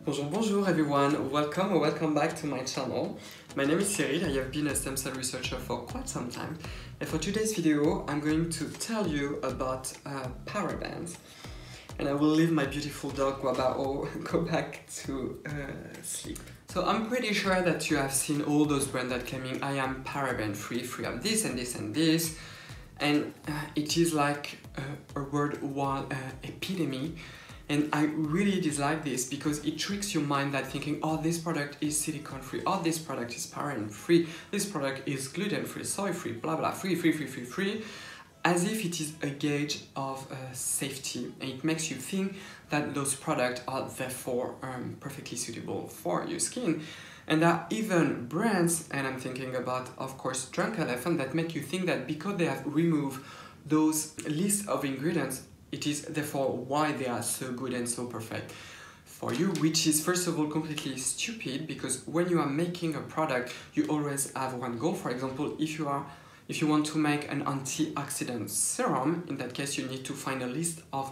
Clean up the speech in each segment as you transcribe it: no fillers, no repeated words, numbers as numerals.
Bonjour everyone, welcome back to my channel. My name is Cyril, I have been a stem cell researcher for quite some time, and for today's video I'm going to tell you about parabens, and I will leave my beautiful dog Guabao go back to sleep. So I'm pretty sure that you have seen all those brands that claiming I am paraben free of this and this and this, and it is like a worldwide epidemic. And I really dislike this because it tricks your mind that thinking, oh, this product is silicone free, oh, this product is paraben free, this product is gluten free, soy free, blah blah, free, as if it is a gauge of safety, and it makes you think that those products are therefore perfectly suitable for your skin. And there are even brands, and I'm thinking about, of course, Drunk Elephant, that make you think that because they have removed those lists of ingredients, it is therefore why they are so good and so perfect for you, which is first of all completely stupid, because when you are making a product, you always have one goal. For example, if you want to make an antioxidant serum, in that case you need to find a list of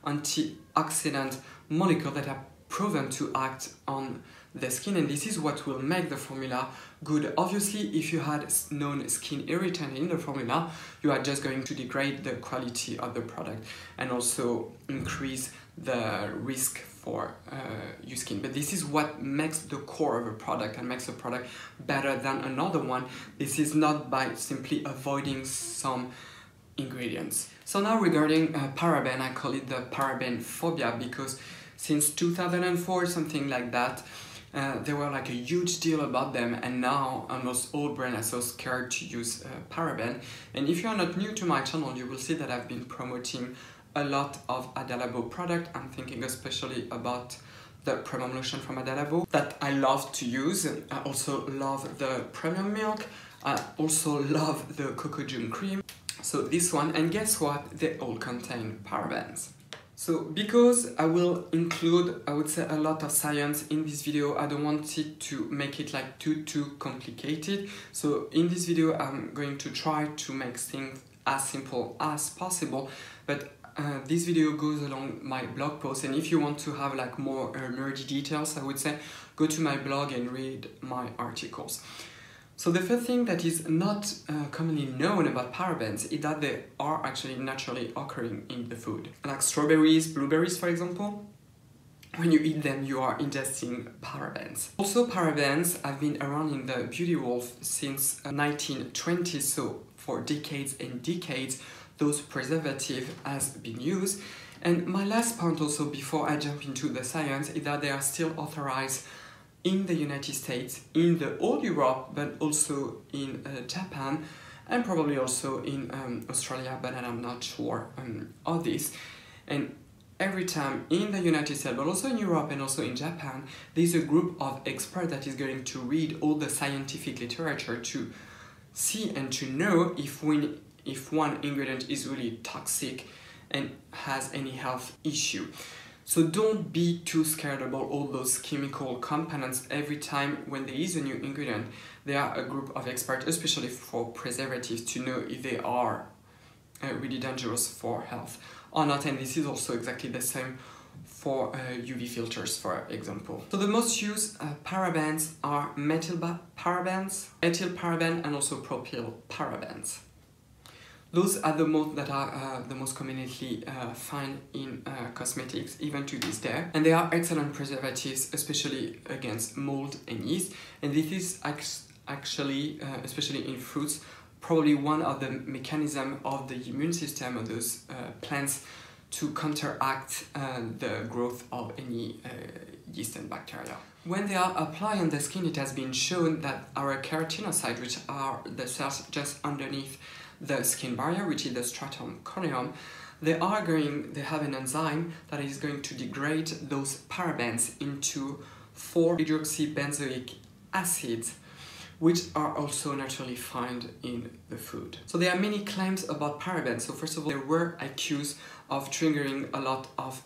antioxidant molecules that are proven to act on the skin, and this is what will make the formula good. Obviously, if you had known skin irritant in the formula, you are just going to degrade the quality of the product and also increase the risk for your skin. But this is what makes the core of a product and makes a product better than another one. This is not by simply avoiding some ingredients. So now regarding paraben, I call it the paraben phobia, because since 2004, something like that, there were like a huge deal about them, and now almost all brands are so scared to use paraben. And if you are not new to my channel, you will see that I've been promoting a lot of Ada Labo product. I'm thinking especially about the premium lotion from Ada Labo that I love to use. I also love the premium milk. I also love the Coco June cream. So this one, and guess what? They all contain parabens. So because I will include, I would say, a lot of science in this video, I don't want it to make it like too complicated. So in this video, I'm going to try to make things as simple as possible, but this video goes along my blog post, and if you want to have like more nerdy details, I would say go to my blog and read my articles. So the first thing that is not commonly known about parabens is that they are actually naturally occurring in the food. Like strawberries, blueberries, for example. When you eat them, you are ingesting parabens. Also, parabens have been around in the beauty world since 1920s, so for decades and decades, those preservatives has been used. And my last point also, before I jump into the science, is that they are still authorized in the United States, in the whole Europe, but also in Japan, and probably also in Australia, but I'm not sure of this. And every time in the United States, but also in Europe and also in Japan, there's a group of experts that is going to read all the scientific literature to see and to know if one ingredient is really toxic and has any health issue. So don't be too scared about all those chemical components. Every time when there is a new ingredient, there are a group of experts, especially for preservatives, to know if they are really dangerous for health or not. And this is also exactly the same for UV filters, for example. So the most used parabens are methyl parabens, ethyl paraben, and also propyl parabens. Those are the most that are the most commonly found in cosmetics, even to this day. And they are excellent preservatives, especially against mold and yeast. And this is actually, especially in fruits, probably one of the mechanisms of the immune system of those plants to counteract the growth of any yeast and bacteria. When they are applied on the skin, it has been shown that our keratinocytes, which are the cells just underneath the skin barrier, which is the stratum corneum, they have an enzyme that is going to degrade those parabens into 4-hydroxybenzoic acids, which are also naturally found in the food. So there are many claims about parabens. So first of all, they were accused of triggering a lot of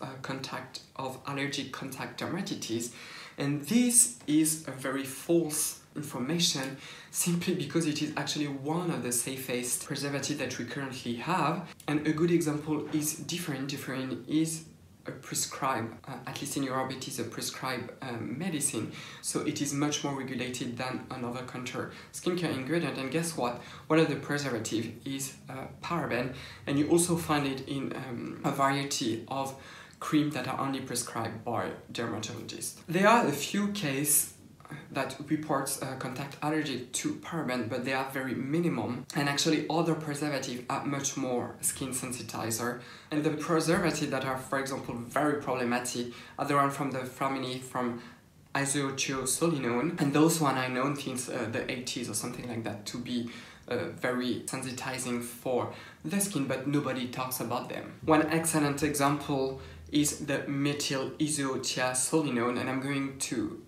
allergic contact dermatitis, and this is a very false information, simply because it is actually one of the safest preservatives that we currently have. And a good example is differin. Differin is a prescribed, at least in Europe, it is a prescribed medicine, so it is much more regulated than another country skincare ingredient. And guess what? One of the preservatives is paraben, and you also find it in a variety of creams that are only prescribed by dermatologists. There are a few cases that reports contact allergy to paraben, but they are very minimum, and actually other preservatives are much more skin sensitizer. And the preservatives that are, for example, very problematic are the one from the family from isothiazolinone, and those one are known since the 80s or something like that to be very sensitizing for the skin, but nobody talks about them. One excellent example is the methyl isothiazolinone, and I'm going to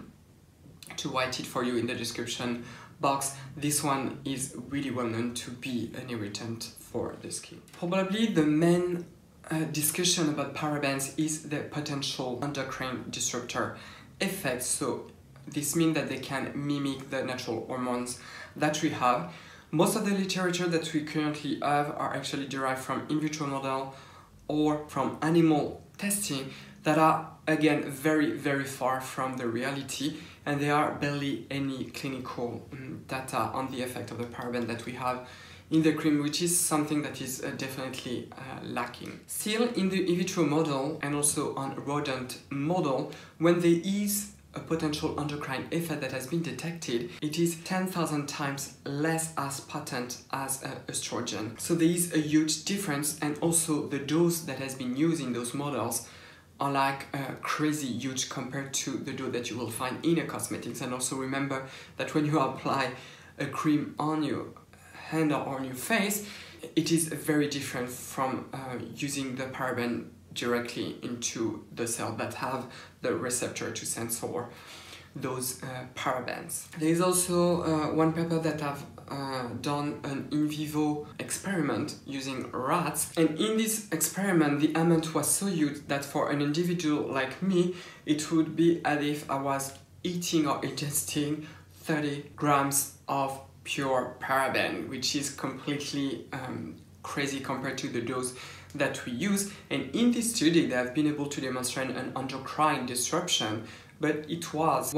write it for you in the description box. This one is really well known to be an irritant for the skin. Probably the main discussion about parabens is the potential endocrine disruptor effect. So this means that they can mimic the natural hormones that we have. Most of the literature that we currently have are actually derived from in vitro model or from animal testing that are, again, very, very far from the reality, and there are barely any clinical data on the effect of the paraben that we have in the cream, which is something that is definitely lacking. Still, in the in vitro model and also on rodent model, when there is a potential endocrine effect that has been detected, it is 10,000 times less as potent as estrogen. So there is a huge difference, and also the dose that has been used in those models are like crazy huge compared to the dose that you will find in a cosmetics. And also remember that when you apply a cream on your hand or on your face, it is very different from using the paraben directly into the cell that have the receptor to censor those parabens. There is also one paper that have done an in vivo experiment using rats, and in this experiment the amount was so huge that for an individual like me it would be as if I was eating or ingesting 30 grams of pure paraben, which is completely crazy compared to the dose that we use. And in this study they have been able to demonstrate an endocrine disruption, but it was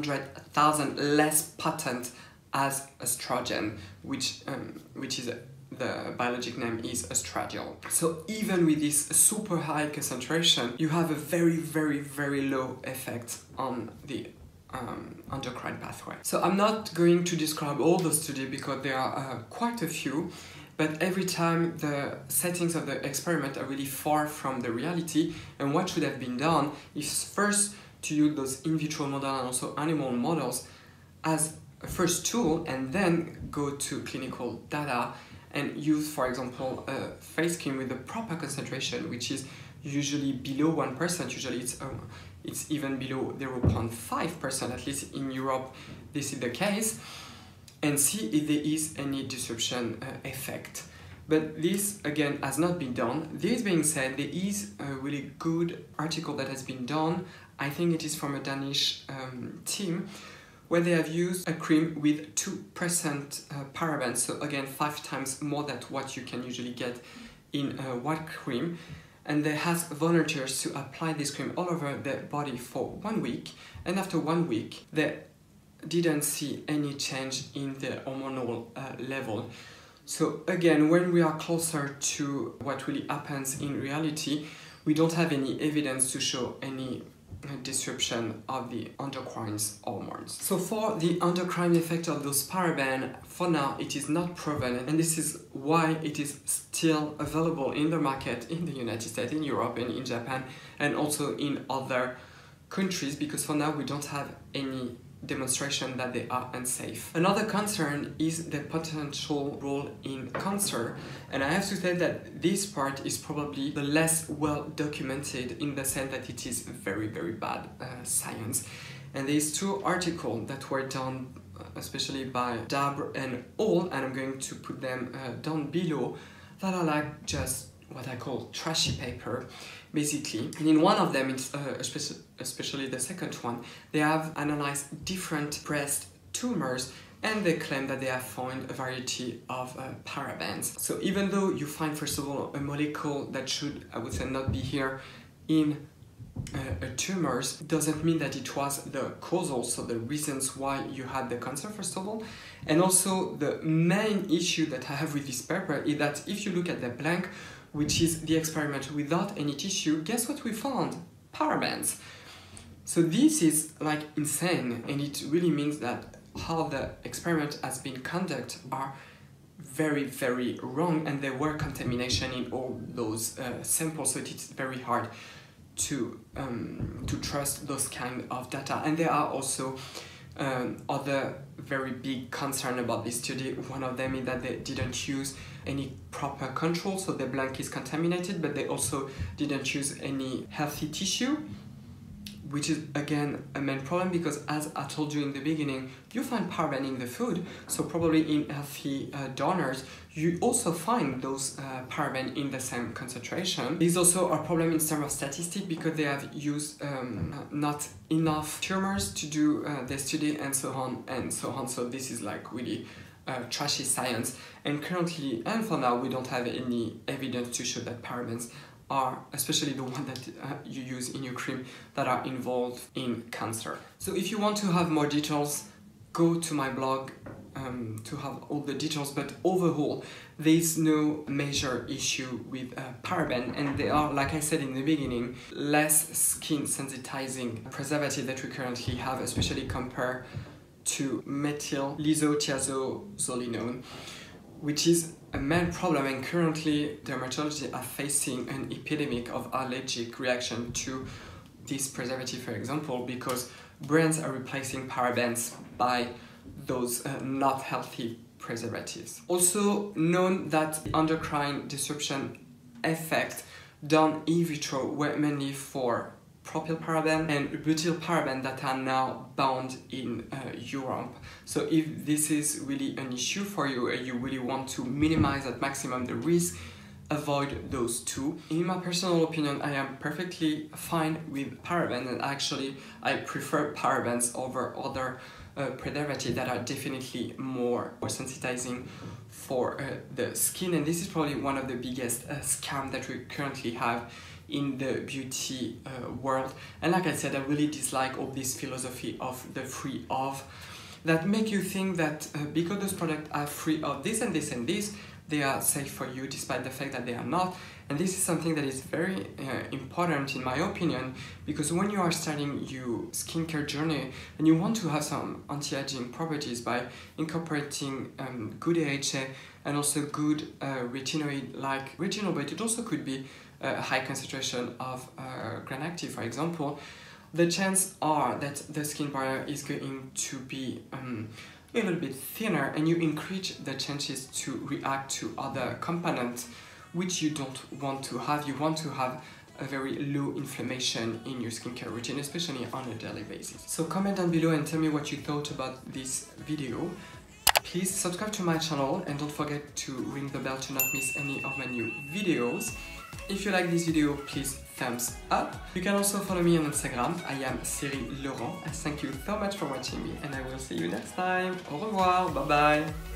100,000 less potent as estrogen, which is the biologic name is estradiol. So even with this super high concentration, you have a very, very, very low effect on the endocrine pathway. So I'm not going to describe all the studies because there are quite a few, but every time the settings of the experiment are really far from the reality, and what should have been done is first to use those in vitro models and also animal models as a first tool, and then go to clinical data and use, for example, a face cream with the proper concentration, which is usually below 1%, usually it's even below 0.5%, at least in Europe this is the case, and see if there is any disruption effect. But this, again, has not been done. This being said, there is a really good article that has been done, I think it is from a Danish team, where they have used a cream with 2% parabens, so again 5 times more than what you can usually get in a white cream, and they asked volunteers to apply this cream all over their body for 1 week, and after 1 week they didn't see any change in the hormonal level. So again, when we are closer to what really happens in reality, we don't have any evidence to show any disruption of the endocrine hormones. So for the endocrine effect of those parabens, for now it is not proven, and this is why it is still available in the market in the United States, in Europe, and in Japan, and also in other countries, because for now we don't have any demonstration that they are unsafe. Another concern is the potential role in cancer, and I have to say that this part is probably the less well documented, in the sense that it is very, very bad science. And there's 2 articles that were done especially by Dabre and Hall, and I'm going to put them down below, that are like just what I call trashy paper, basically. And in one of them, it's especially the second one, they have analyzed different breast tumors, and they claim that they have found a variety of parabens. So even though you find, first of all, a molecule that should, I would say, not be here in tumors doesn't mean that it was the causal, so the reasons why you had the cancer first of all. And also the main issue that I have with this paper is that if you look at the blank, which is the experiment without any tissue, guess what we found? Parabens. So this is like insane, and it really means that how the experiment has been conducted are very, very wrong, and there were contamination in all those samples, so it's very hard to trust those kind of data. And there are also other very big concern about this study. One of them is that they didn't use any proper control, so the blank is contaminated, but they also didn't use any healthy tissue, which is again a main problem, because as I told you in the beginning, you find paraben in the food, so probably in healthy donors you also find those paraben in the same concentration. There's also a problem in terms of statistics, because they have used not enough tumors to do the study, and so on and so on. So this is like really trashy science, and currently and for now we don't have any evidence to show that parabens are, especially the one that you use in your cream, that are involved in cancer. So if you want to have more details, go to my blog to have all the details, but overall there is no major issue with paraben, and they are, like I said in the beginning, less skin sensitizing preservative that we currently have, especially compared to methyl lisothiazolinone, which is a main problem, and currently dermatologists are facing an epidemic of allergic reaction to this preservative, for example, because brands are replacing parabens by those not healthy preservatives. Also known that the endocrine disruption effect done in vitro were mainly for propylparaben and butylparaben that are now banned in Europe. So if this is really an issue for you and you really want to minimize at maximum the risk, avoid those two. In my personal opinion, I am perfectly fine with paraben, and actually I prefer parabens over other preservatives that are definitely more sensitizing for the skin. And this is probably one of the biggest scams that we currently have in the beauty world. And like I said, I really dislike all this philosophy of the free of, that make you think that because those products are free of this and this and this, they are safe for you, despite the fact that they are not. And this is something that is very important in my opinion, because when you are starting your skincare journey and you want to have some anti-aging properties by incorporating good AHA and also good retinoid like retinol, but it also could be a high concentration of Granactive, for example, the chances are that the skin barrier is going to be a little bit thinner, and you increase the chances to react to other components which you don't want to have. You want to have a very low inflammation in your skincare routine, especially on a daily basis. So comment down below and tell me what you thought about this video. Please subscribe to my channel and don't forget to ring the bell to not miss any of my new videos. If you like this video, please thumbs up. You can also follow me on Instagram. I am Cyril Laurent. Thank you so much for watching me, and I will see you next time. Au revoir, bye bye.